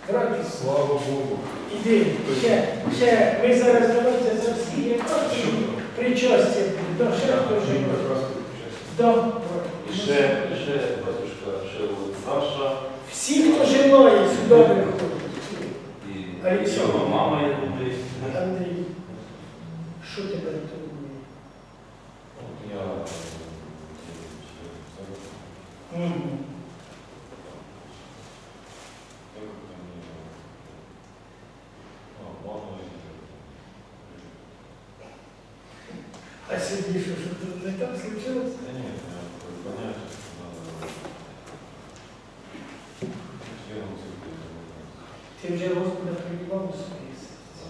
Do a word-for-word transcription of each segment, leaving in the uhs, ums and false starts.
Браті, Слава Богу. іди, ще, ще, ви зараз давайте за всі, я просто причастя до ще хто живе. Да. І ще, ще, батюшка, ще от Саша. Всі, хто желає, сюди виходять. І Олександр. його мама, я думаю. Андрій, що тебе турбує? От я... Мгм. А сьогодні що, що тут не так случилось? Да нет, я понятно, надо... Ти вже Господа приймав у своє серце.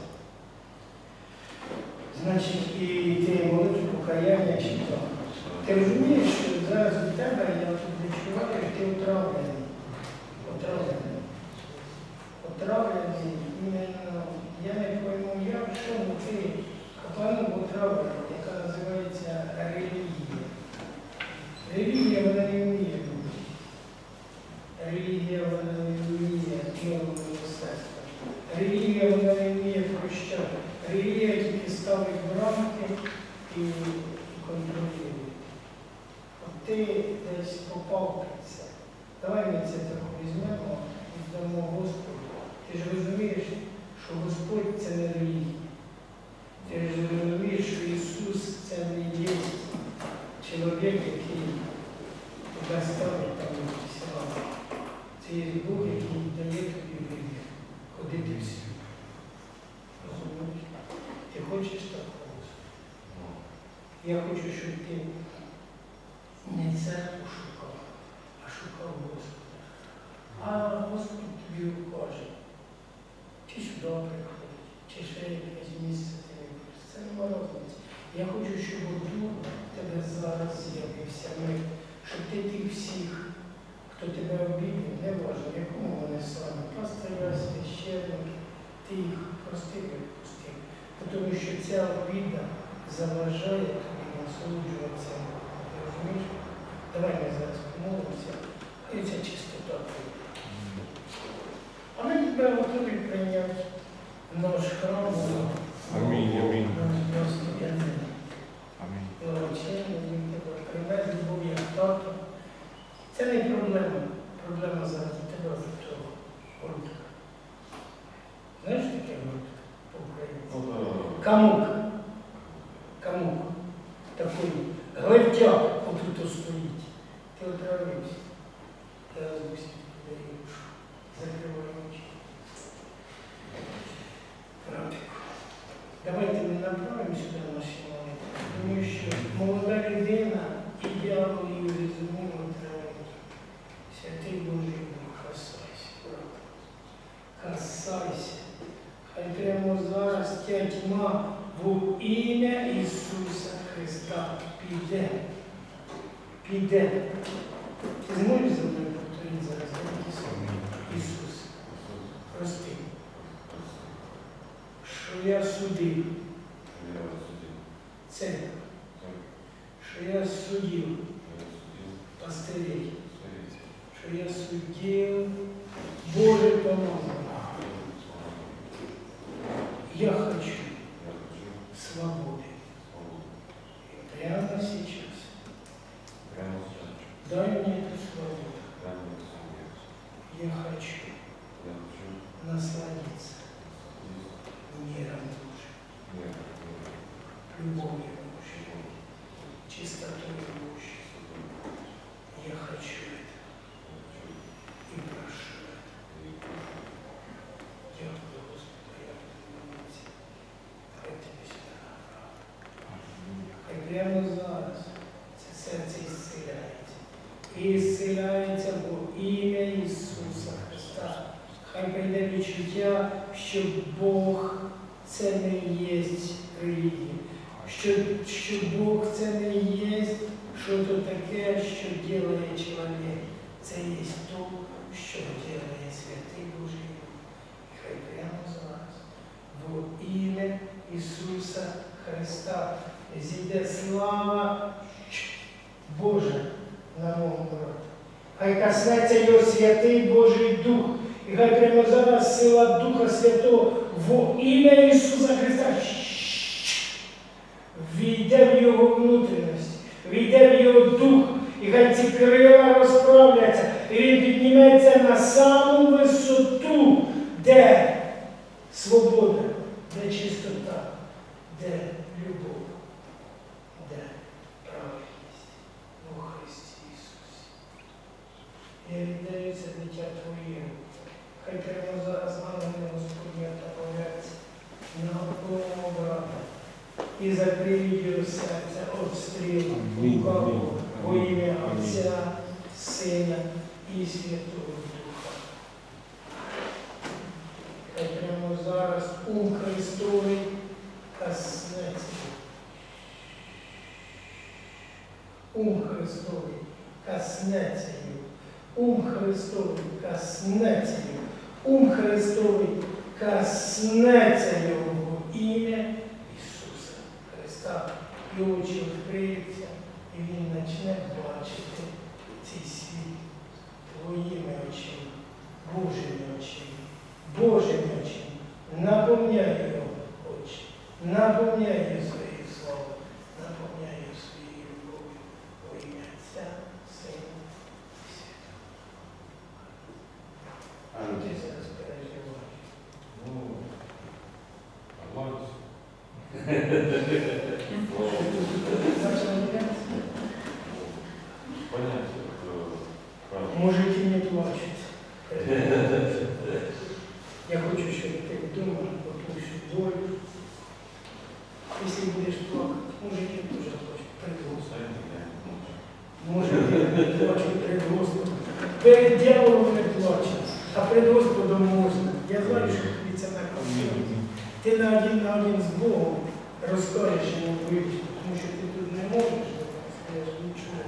Значить, і ти молитву покаяння читав. Ти розумієш, що зараз у тебе, я тут відчуваю, що ти отравлений. Отравлений. Отравлений іменно, я не пойму, як, в чому ти капаном отравлений, яка називається релігія. Релігія, вона не вміє бути. Релігія, вона не вміє нового милосердя. Релігія, вона не вміє прощати. Релігія тільки ставить рамки і, і контролює. От ти десь попав під це. Давай ми це трохи візьмемо і здамо Господу. Ти ж розумієш, що Господь – це не релігія. Ти ж розумієш, що Ісус – це не є чоловік, який тебе ставить там у села. Це є Бог, який дає тобі вибір ходити в світ. Розумієш? Ти хочеш такого? Я хочу, щоб ти не церкву шукав, а шукав Господа. А Господь тобі укаже, чи сюди приходить, чи ще якесь місце ти не будеш. Це не різниці. Я хочу, щоб Дух тебе зараз з'явився мир, щоб ти тих всіх, хто тебе обідав, не важливо, в якому вони саме, пастиря, священники, ти їх прости, відпустив. Тому що ця обіда заважає тобі насолоджуватися. Ти розумієш? Давай ми зараз помолимося, і ця чистота прийде. А ми тебе готові прийняти наш храм. Амінь, амінь. Амінь. Благочинно, він тебе прийме, любов як тато. Це не проблема. Проблема зараз у тебе в того гуртка. Знаєш таке гуртка по-українськи? Камук. Камук. Такий глевтяк отут стоїть. Ти отравився. Ти розбився. Закривай очі. Братику. Давайте ми направимо сюди наші молитви, тому що молода людина і дьявол її розуміємо травить. Святий Божий Дух, касайся, брат. Касайся. Хай прямо зараз ця тьма в ім'я Ісуса Христа піде. Піде. Ти зможеш за мною повторити зараз? Ісус, прости. Що я судив церкву, що я судив пастирей, що я судив Боже помазання. Я хочу свободы. И прямо сейчас дай мне эту свободу. Я хочу насладиться миром души, любовью души, чистотой души. Я хочу это и прошу это. Я буду, Господи, я буду молиться. Хай Тебе сюди направо. Хай прямо зараз це серце ісціляється. І ісціляється в ім'я Ісуса Христа. Хай прийде відчуття, що Бог – це не є релігія, що, що Бог – це не є що то таке, що робить чоловік. Це є то, що робить Святий Божий Дух. Хай прямо зараз в ім'я Ісуса Христа зійде слава Божа на мого народу. Хай коснеться його Святий Божий Дух І хай прямо зараз сила Духа Святого в ім'я Ісуса Христа війде в його внутрішність, війде в його дух, і хай ці крила розправляться, і він підніметься на саму висоту, де свобода, де чистота, де любов, де праведність у Христі Ісусі. Я віддаю це дитя Твоє. Хай прямо зараз ангели Господня таповляться на одного брата і закриють його серце обстрілу лукавого во ім'я Отця, Сина і Святого Духа. Хай прямо зараз ум Христовий коснеться. Ум Христовий коснеться його. Ум Христовий коснеться його. Ум Христовий коснеться його в ім'я Ісуса Христа. І очі відкриються, і він почне бачити цей світ Твоїми очима, Божими очима, Божими очима. Наповняй його очі, наповняй його своєю славою, наповняй його своєю любов'ю во ім'я Отця, Сина і Святого. А ти зараз переживаєш? Ну, нормально. Понятно. Мужики не плачут. Я хочу, чтобы ты дома послушал боль. Если будешь плакать, мужики тоже плачут пред Господом. Мужики плачут пред Господом. Перед дьяволом не плачут, а пред Господом можно. Я знаю, что ты це так робиш. Ти на один на один з Богом розкажеш йому вийти, тому що ти тут не можеш, скажеш нічого.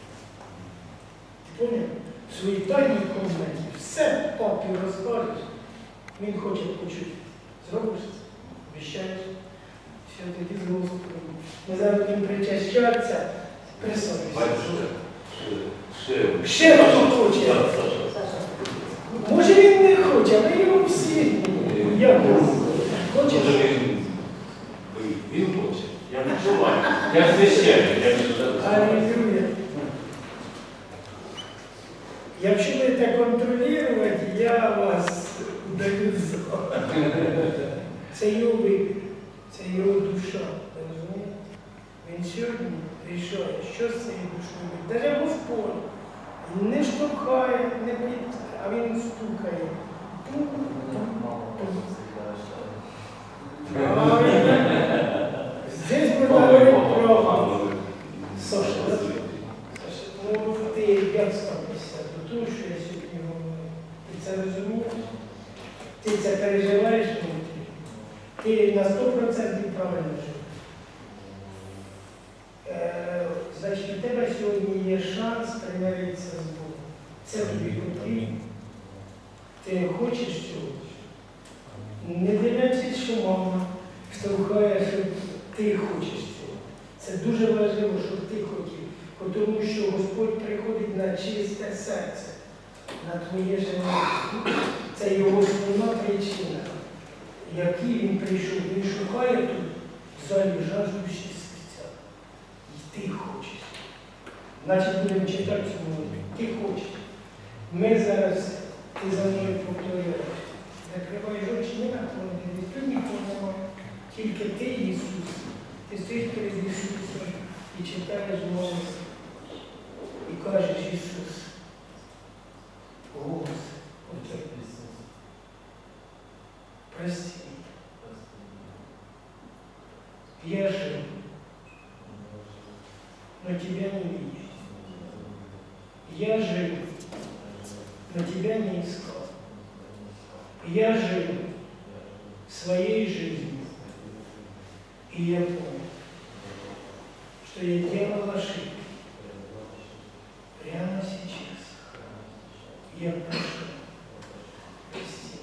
Ти поняв? В своїй тайній кімнаті все папі розкажеш, він хоче почути. Зробиш це, обіщаєш, все, тоді з Господом. Ми зараз будемо причащатися, присадишся. Ще. Ще хто хоче. Може він не хоче, але його всі. Як хочеш? Він хоче. Я не желаю. Я священник, я не желаю. Аллилуйя. Якщо будете контролювати, я вас даю зал. Це його вибір, це його душа. Ви розумієте? Він сьогодні рішає, що з цією душою робити. Навіть Господь не штовхає, не під, а він стукає. Здесь мы говорим про Саша, да? Саша, ну ти як ставишся до того, що я сьогодні говорю? Ти це розумієш? Ти це переживаєш внутрі? Ти на сто процентів правильно живеш. Е, значить, у тебе сьогодні є шанс примиритися з Богом. Це тобі потрібно. Ти хочеш цього? Не дивлячись, що мама штовхає, що ти хочеш цього. Це дуже важливо, щоб ти хотів. Тому що Господь приходить на чисте серце, на твоє життя. Це його основна причина, який він прийшов. Він шукає тут в залі жаждущі серця. І ти хочеш. Значить, будемо читати цю молитву. Ти хочеш. Ми зараз, ти за мною повторюєш. Закриваєш очі, не так, тут нікого немає. Тільки ти, Ісус. Ти стоїш перед Ісусом і читаєш молитву. І кажеш, Ісус, голос, прости. Я жив, но тебя не видел. Я жив, но тебя не искал. Я жил своей жизнью, и я понял, что я делал ошибки. Прямо сейчас я прошу, прости.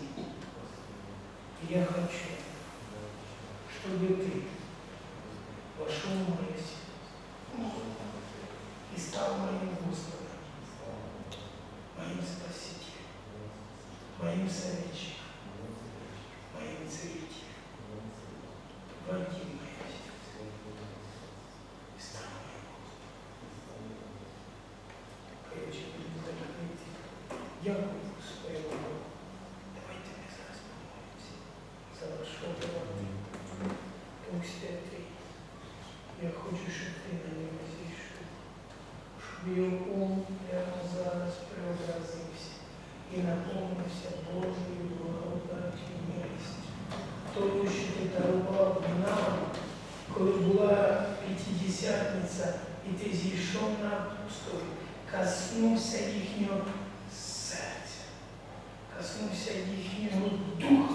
Я хочу, чтобы ты вошел в мое сердце и стал моим Господом, моим Спасителем, моим советчиком, моим целителем. Войди в мое сердце и стань моим Господом. Короче, буду так говорить. Дякую своему Богу. Давайте мы зараз помолимся за вашого Бога. Дух Святий, я хочу, щоб ти на нього зійшов, щоб його ум прямо зараз преобразився і наповнився Божою благодаттю і милістю. Тому, що ти дарував нам, коли була П'ятидесятниця, і ти зійшов на апостолів, коснувся їхнього серця, коснувся їхнього духа.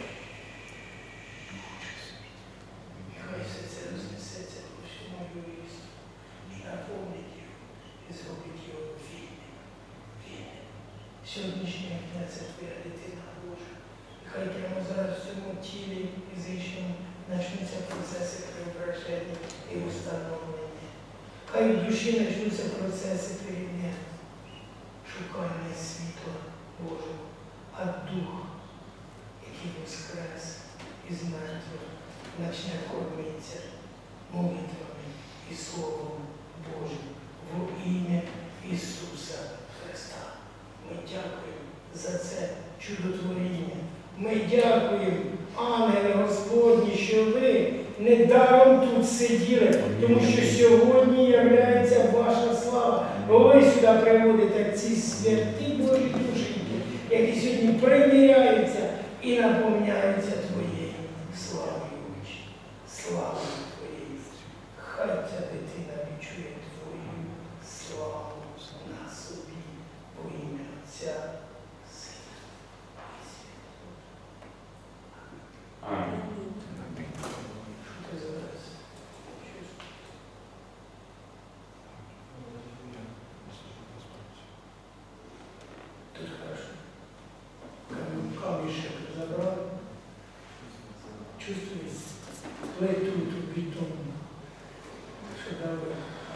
Нехай все це рознесеться по всьому юристу і наповнить його, і зробить його вільним. Вільним. Сьогоднішнього дня це твоя дитина Божа. І хай прямо зараз в цьому тілі фізичному почнуться процеси преображення і установлення. Хай в душі почнуться процеси перемін, шукання світла Божого, а Дух, який воскрес із мертвих, почне кормитися молитвами і Словом Божим в ім'я Ісуса Христа. Ми дякуємо за це чудотворіння. Ми дякуємо, ангели Господні, що ви недаром тут сиділи, тому що сьогодні являється ваша слава. Ви сюди приводите ці святі Божі душеньки, які сьогодні приміряються і наповняються Твоєю славою. Слава Твоєю. Хай ця дитина відчує Твою славу на собі во ім'я Отця, Сина і Святого. Амінь. Що ти зараз чувствуєш? Тут хорошо. Камішек забрали. Чувствуєш? Плету ту бетонну. Що дали?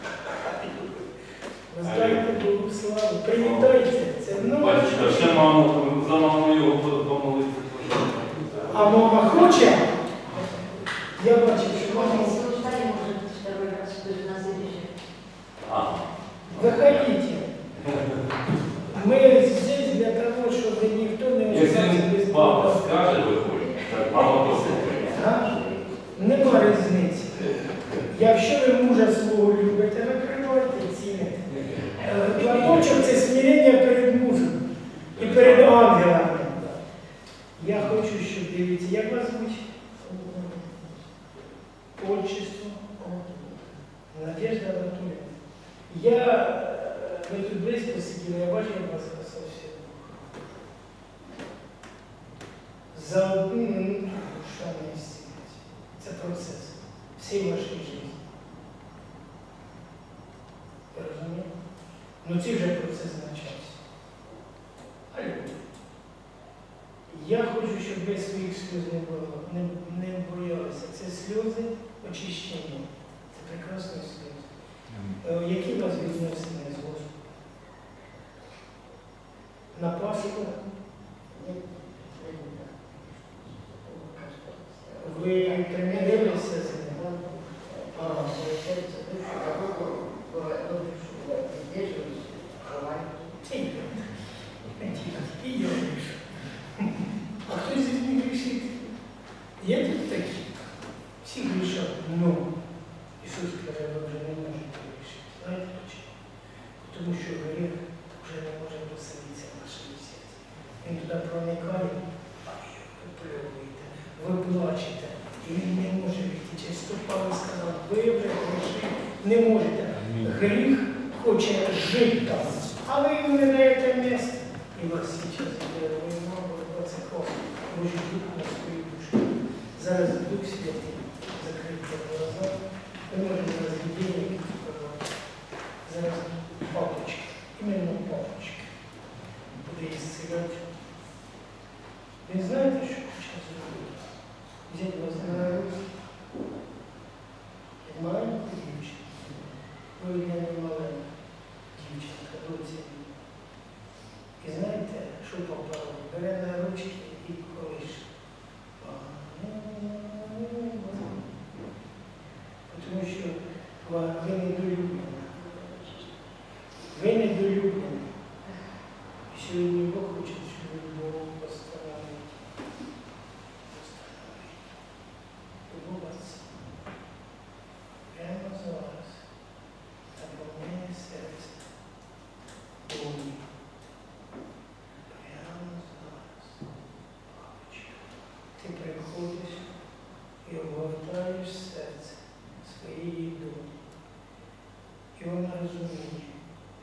Воздайте Богу славу. Привітайте. Це мною. Батюшка, ще маму, за маму його помолитися. А мама хоче? Я бачу, що мама... А. Выходите. Мы здесь для того, чтобы никто не остался без Якщо папа Бога. скаже, виходить, так мама послухає. А? Нема різниці. Якщо ви мужа свого любите, накривайте, ціните. Е, Платочок – це смирення перед мужем і перед ангелами. Я хочу, щоб дивіться, як вас звуть? Отчество. Надежда Анатольевна. Я, ви тут близько сиділи, я бачу, як вас касався. За одну минуту душа не ісцілиться. Це процес всієї вашої житті. Ви розумієте? Ну цей вже процес почався. Алло. Я хочу, щоб ви своїх сльоз не було, не, не боялися. Це сльози очищення. Це прекрасні сльози. Е, Які у вас відносини з Господом? На Пасху? Ви примирилися з ним? Ага. Тихо. Тихо. І я грішу. А хто здесь не грішить? Є тут такі? Всі грішать. Ну, Ісус каже, ви вже не можете грішити. Знаєте чому? Тому що гріх вже не може поселитися в нашому серці. Він туди проникає, а ви його випльовуєте, ви плачете. І він не може вийти. Часто Павло сказав, ви вже грішити не можете. Гріх хоче жити там, а ви йому не даєте місце. І вас зараз йде війна, двадцять років, Божий Дух на свою душу. Зараз Дух Святий, закрийте глаза, ви можете зараз денег сказати. Зараз папочки, іменно папочки, буде ісцеляти. Ви знаєте, що зараз робити? Взять вас на руки, як маленьку дівчинку, ви не маленька дівчинка, доця. І знаєте, що попало? Бере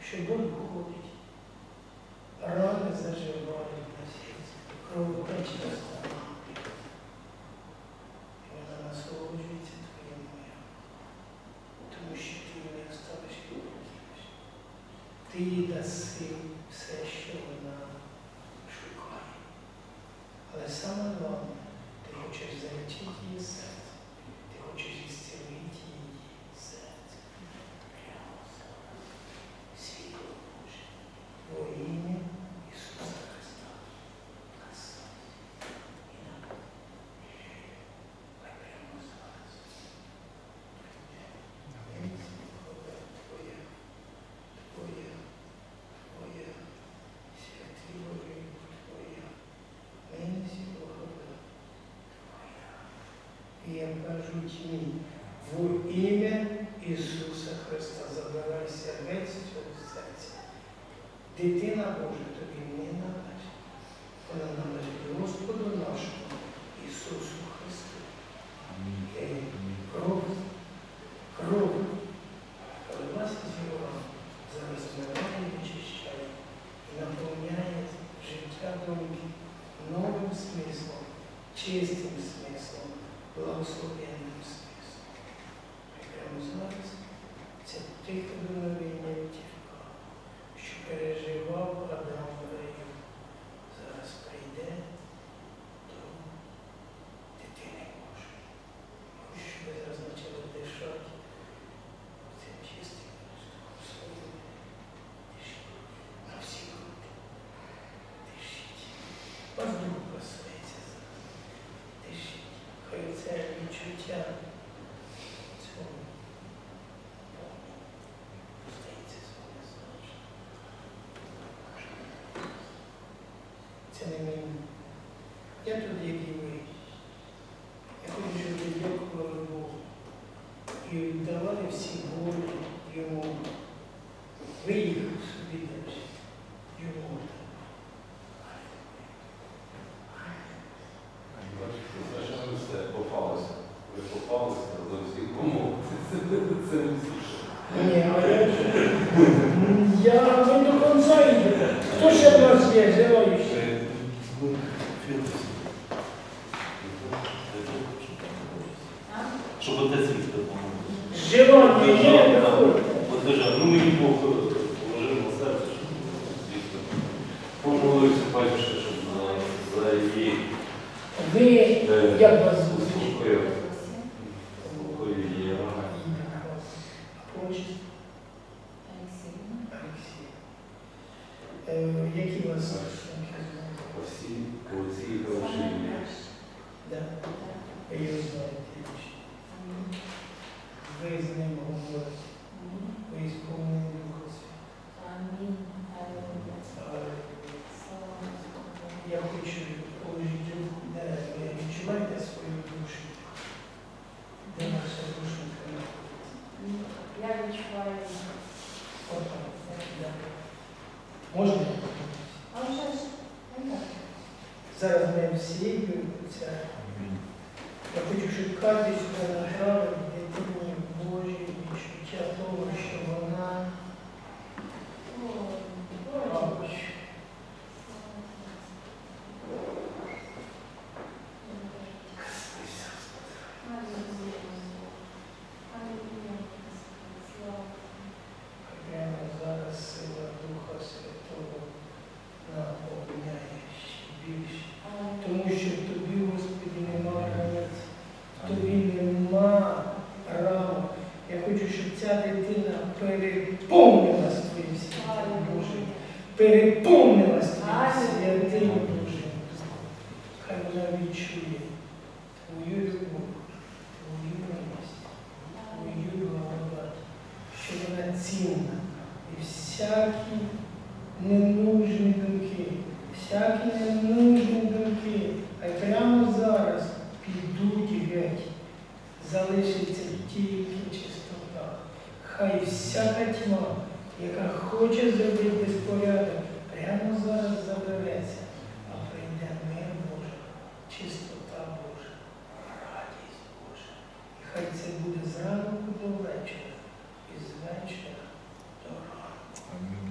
що боль уходить, рани заживають на серці, кровотеча останавливається. І вона насолоджується твоїм миром, тому що ти не оставиш і не покинеш. Ти їй даси все, що вона шукає. Але саме головне, ти хочеш залечити її серце, ти хочеш ісцілити її серце. Прямо зараз. Світло Боже. Во ім'я Ісуса Христа. Касайся. І на хай прямо зараз. Твоя, Твоя, Твоя, Твоя, святий Божий, Твоя. Милість Бога Твоя. І я кажу тьмі, в ім'я Ісуса Христа забирайся геть з цього серця. Дитина Божа тобі не належить. Вона належить Господу нашому Ісусу Христу. Я їй кров, кров, пролилася з його, зараз змиває і очищає і наповняє життя думки новим смислом, чистим смислом, благословенним смислом. І прямо зараз це тихе дуновіння втівка, що переживав Адам в раю, зараз прийде до дитини Божої. Хочу, щоб ви зараз почали дишати цим чистим воздухом своїм. Дишіть на всі груди. Дишіть. Вас Дух косається зараз. Дишіть. Хай це відчуття цього стається звонозначно. Це не мені. Я тут, як і ви. Я хочу, щоб ви дякували Богу і віддавали всі болі йому. Ви їх собі далі. Йому. Бачите, все попалося. Ви попалися до всіх помог. Це не всі. Ні, а я ж... Я не до кінця йду. Хто ще в нас є, желаючий? Щоб отець Віктор допомогли. Желання є, виходить. От держава, ну мені Бог положив на серце, щоб Віктор. Помолився, бачите, щоб за- за її Ви, як вас звуть? успокоїв. Успокоїв її рани. Отчество? Олексій. Е, Які у вас стосунки з ним? По всій, по всій хорошій ім'я. Да. Ви його знаєте лично. Ви з ним говорите. Ви сповнені Духа Святого. Я хочу положити руку, де ви відчуваєте свою душу, де ваша душенька знаходиться. Я відчуваю. Отак. Да. Можна? А вже ж, не так. Зараз ми всі це. Я хочу, щоб кожен сюди направив дитині Божі відчуття того, що вона бабусь. Прямо зараз сила Духа Святого наповняє ще більше. Тому що в тобі, Господи, нема границь, в тобі нема рамок. Я хочу, щоб ця дитина переповнилась Твоїм святим Божим. Переповнилась Твоїм святим Божим. Хай вона відчує Твою любов, Твою милість, Твою благодать, що вона цінна. І всякі ненужні думки, всякі ненужні думки, хай прямо зараз підуть геть, залишиться тільки чистота. Хай всяка тьма, яка хоче зробити безпорядок, прямо зараз забереться, а прийде мир Божий, чистота Божа, радість Божа. І хай це буде зранку до вечора, і з вечора до ранку.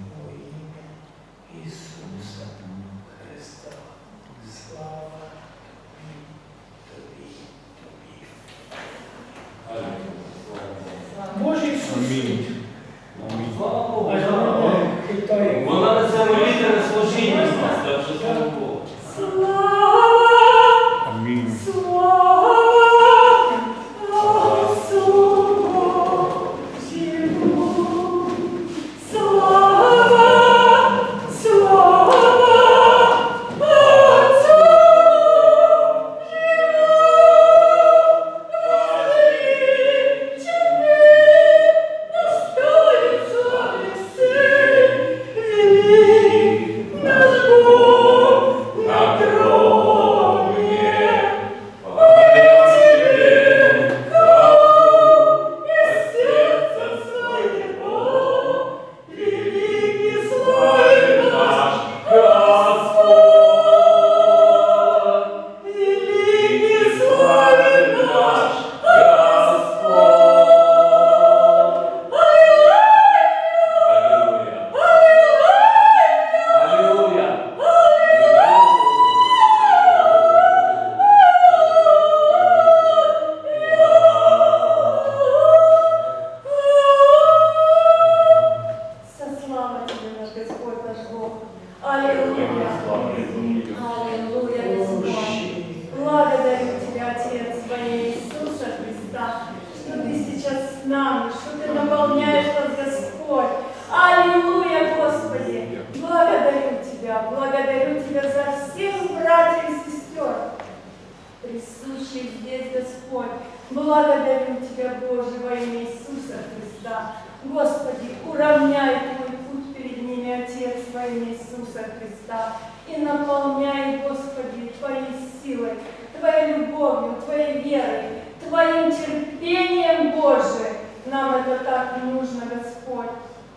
Аллилуйя. Аллилуйя. Аллилуйя, Господь. Благодарю Тебя, Отец, во имя Иисуса Христа, что Ты сейчас с нами, что Ты наполняешь нас, Господь. Аллилуйя, Господи. Благодарю Тебя, благодарю Тебя за всех братьев и сестер, присущих здесь, Господь. Благодарю Тебя, Боже, во имя Иисуса Христа. Господи, уравняй Твой путь перед ними, Отец, во имя Иисуса Христа, и наполняй, Господи, Твоей силой, Твоей любовью, Твоей верой, Твоим терпением, Боже. Нам это так нужно, Господь.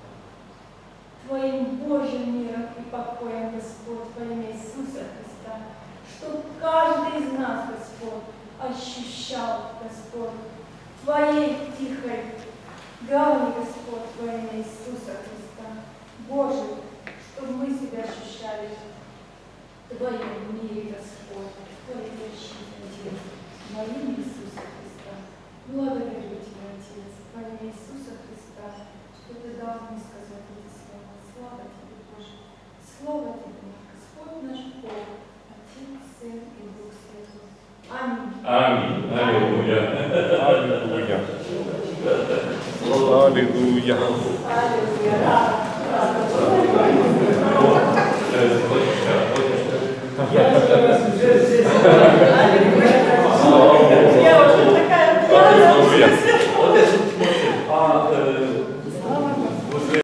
Твоим Божьим миром и покоем, Господь, во имя Иисуса Христа, чтобы каждый из нас, Господь, ощущал, Господь, Твоей тихой гавани, Господь, во имя Иисуса Христа. Боже, чтобы мы себя ощущали в Твоем мире, Господь, в Твоей защите, Отец, во имя Иисуса Христа. Благодарю Тебя, Отец, во имя Иисуса Христа, что Ты дал мне сказать эти слова. Слава Тебе, Боже, слава Тебе, Господь наш Бог, Отец, Сын и Дух Святой. Аминь. Аминь. Аллилуйя. Аллилуйя. Аллилуйя. Аллилуйя.